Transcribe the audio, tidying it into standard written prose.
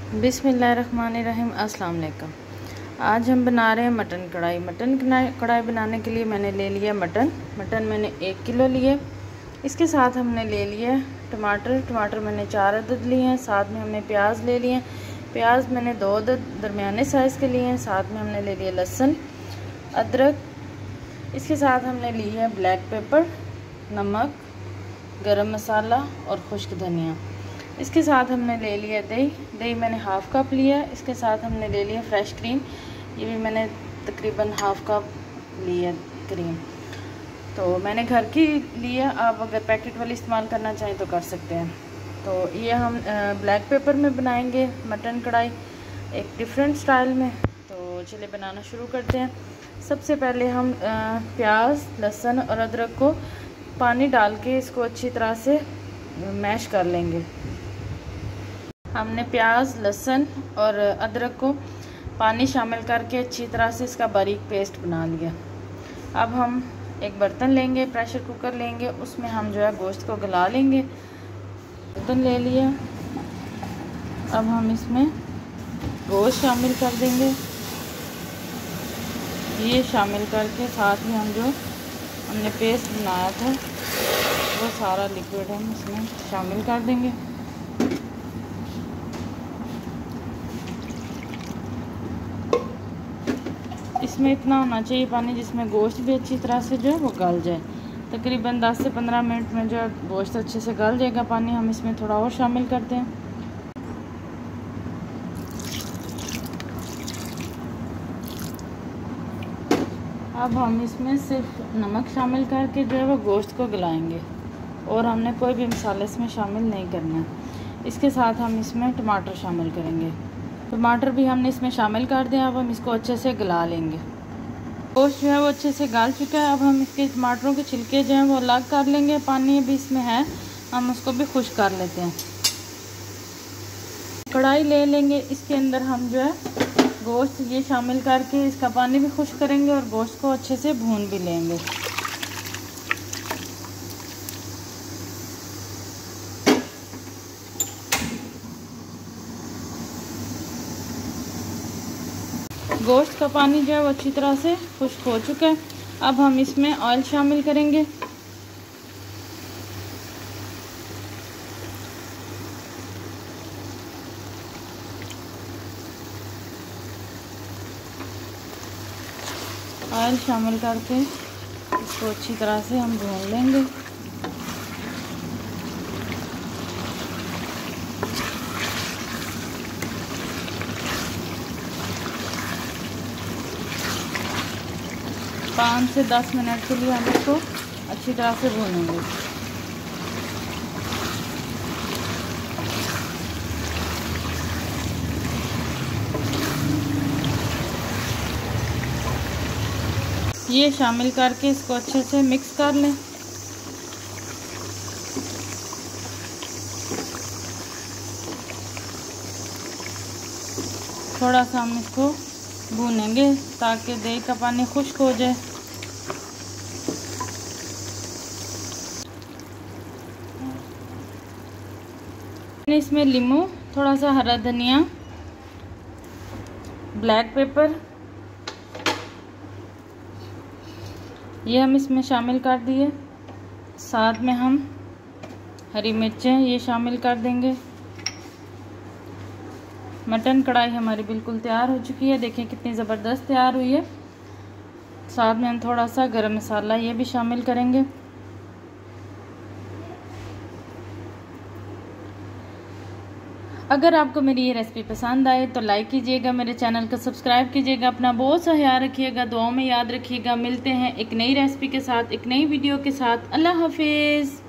बिस्मिल्लाहिर्रहमानिर्रहीम। अस्सलाम वालेकुम। आज हम बना रहे हैं मटन कढ़ाई। कढ़ाई बनाने के लिए मैंने ले लिया मटन मैंने 1 किलो लिए। इसके साथ हमने ले लिया टमाटर मैंने 4 अदद लिए हैं। साथ में हमने प्याज ले लिए। प्याज मैंने 2 अदद दरमियाने साइज़ के लिए हैं। साथ में हमने ले लिया लहसुन, अदरक। इसके साथ हमने लिया है ब्लैक पेपर, नमक, गरम मसाला और खुश्क धनिया। इसके साथ हमने ले लिया दही मैंने हाफ़ कप लिया। इसके साथ हमने ले लिया फ्रेश क्रीम, ये भी मैंने तकरीबन हाफ़ कप लिया क्रीम। तो मैंने घर की लिया, आप अगर पैकेट वाली इस्तेमाल करना चाहें तो कर सकते हैं। तो ये हम ब्लैक पेपर में बनाएंगे मटन कढ़ाई एक डिफरेंट स्टाइल में। तो चलिए बनाना शुरू करते हैं। सबसे पहले हम प्याज, लहसुन और अदरक को पानी डाल के इसको अच्छी तरह से मैश कर लेंगे। हमने प्याज, लहसुन और अदरक को पानी शामिल करके अच्छी तरह से इसका बारीक पेस्ट बना लिया। अब हम एक बर्तन लेंगे, प्रेशर कुकर लेंगे, उसमें हम जो है गोश्त को गला लेंगे। बर्तन ले लिया। अब हम इसमें गोश्त शामिल कर देंगे। ये शामिल करके साथ ही हम जो हमने पेस्ट बनाया था वो सारा लिक्विड हम इसमें शामिल कर देंगे। इसमें इतना होना चाहिए पानी जिसमें गोश्त भी अच्छी तरह से जो है वो गल जाए। तकरीबन 10 से 15 मिनट में जो है गोश्त अच्छे से गल जाएगा। पानी हम इसमें थोड़ा और शामिल करते हैं। अब हम इसमें सिर्फ नमक शामिल करके जो है वो गोश्त को गलाएंगे और हमने कोई भी मसाला इसमें शामिल नहीं करना है। इसके साथ हम इसमें टमाटर शामिल करेंगे। टमाटर भी हमने इसमें शामिल कर दिया। अब हम इसको अच्छे से गला लेंगे। गोश्त जो है वो अच्छे से गल चुका है। अब हम इसके टमाटरों के छिलके जो हैं वो अलग कर लेंगे। पानी भी इसमें है, हम उसको भी खुश्क कर लेते हैं। कढ़ाई ले लेंगे, इसके अंदर हम जो है गोश्त ये शामिल करके इसका पानी भी खुश्क करेंगे और गोश्त को अच्छे से भून भी लेंगे। गोश्त का पानी जो है वो अच्छी तरह से खुश्क हो चुका है। अब हम इसमें ऑयल शामिल करेंगे। ऑयल शामिल करके इसको अच्छी तरह से हम भून लेंगे। पाँच से 10 मिनट के लिए हम इसको अच्छी तरह से भूनेंगे। ये शामिल करके इसको अच्छे से मिक्स कर लें। थोड़ा सा हम इसको भूनेंगे ताकि दही का पानी खुश्क हो जाए। इसमें लीमू, थोड़ा सा हरा धनिया, ब्लैक पेपर ये हम इसमें शामिल कर दिए। साथ में हम हरी मिर्चें ये शामिल कर देंगे। मटन कढ़ाई हमारी बिल्कुल तैयार हो चुकी है। देखिए कितनी ज़बरदस्त तैयार हुई है। साथ में हम थोड़ा सा गरम मसाला ये भी शामिल करेंगे। अगर आपको मेरी ये रेसिपी पसंद आए तो लाइक कीजिएगा, मेरे चैनल को सब्सक्राइब कीजिएगा, अपना बहुत सा ख्याल रखिएगा, दुआओं में याद रखिएगा। मिलते हैं एक नई रेसिपी के साथ, एक नई वीडियो के साथ। अल्लाह हाफिज़।